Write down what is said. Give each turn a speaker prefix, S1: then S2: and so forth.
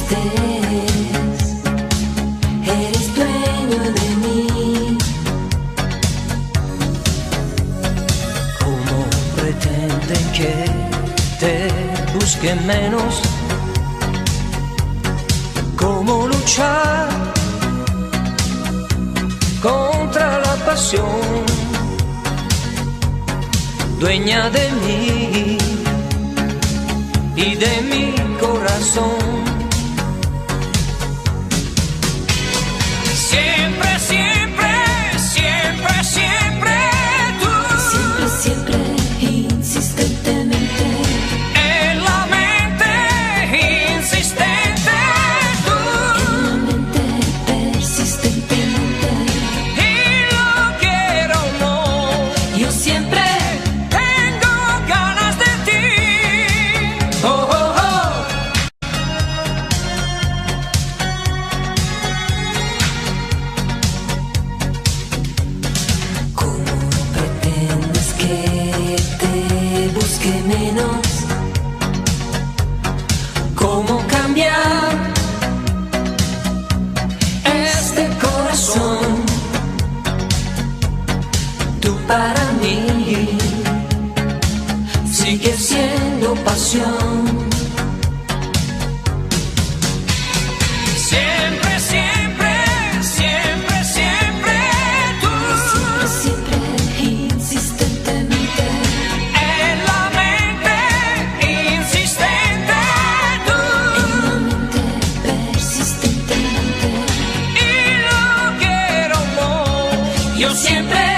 S1: estés, eres dueño de mí.
S2: ¿Cómo pretenden que te busque menos? ¿Cómo luchar contra la pasión? Dueña de mí y de mi corazón. Siempre, siempre, siempre, siempre tú.
S1: Siempre, siempre, insistentemente.
S2: En la mente insistente tú.
S1: En la mente persistentemente.
S2: Y lo quiero o no,
S1: Yo siempre
S2: tengo ganas de ti. Oh, oh, oh.
S1: ¿Cómo pretendes que te busque menos?
S2: ¿Cómo cambiar este corazón? Tú para mí sigues siendo pasión. Siempre, siempre, siempre, siempre tú.
S1: Siempre, siempre, insistentemente.
S2: En la mente insistente tú.
S1: En la mente persistentemente.
S2: Y lo quiero o no, yo siempre